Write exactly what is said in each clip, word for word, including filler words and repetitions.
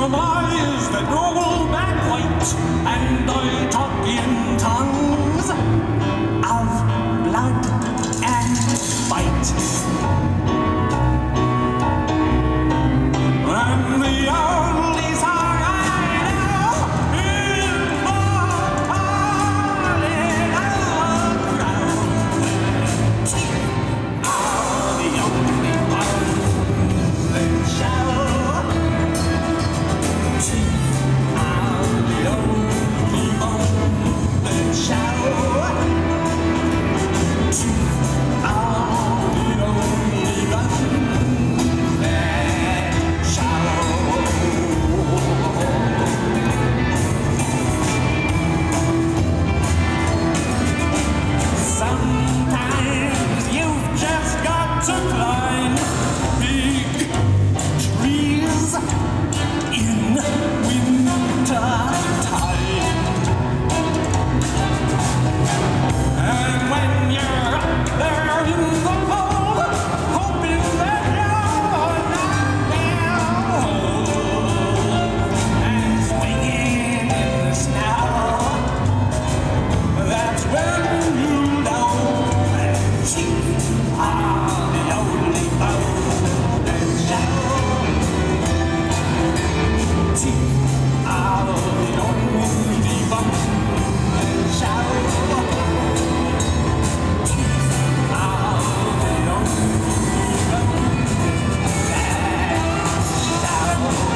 from eyes that roll back white, and I talk in tongues of blood and fight. And the only song I know is the calling of the crowd. Teeth are the only ones that shout. Teeth are the only ones that shout. Teeth are the only ones that shout. Sometimes you've just got to climb big trees in winter time. And when you're up there in the cold, hoping that you're not down and swinging in the snow, that's when you know that teeth are the only bone that shout. Teeth are the only bone that shout. Teeth are the only bone that shout.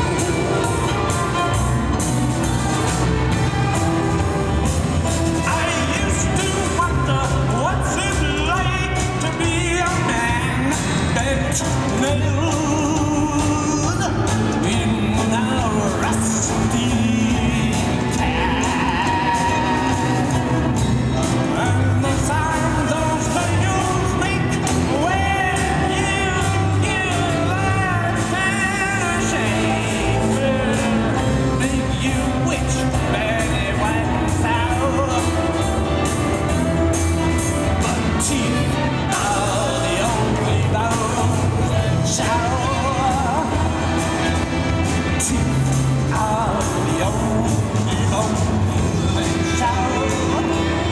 I used to wonder what's it like to be a man bent nailed in a rusty cab. And the sound those nails make when you give that kind of shake will make you wish that it was out. But teeth are the only bone that shout. Teeth are the only bone that shout.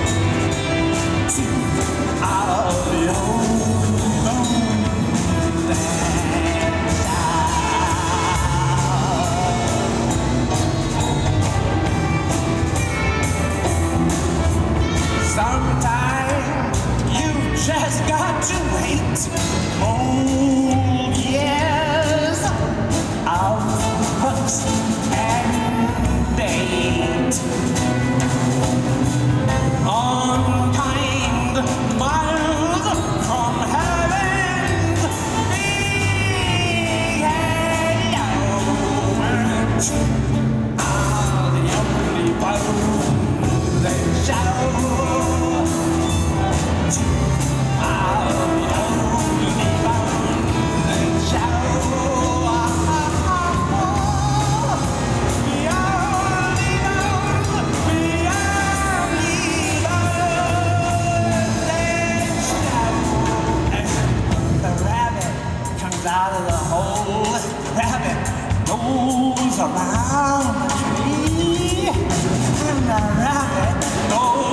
Teeth are the only bone that shout. Sometimes you just got to wait old years of hooks and bait. Unkind miles from heaven's big hello. Teeth are the only ones that shout. Teeth are the only ones that shout. The only ones, the only ones that shout. And the rabbit comes out of the hole. Rabbit goes around the tree, and the rabbit goes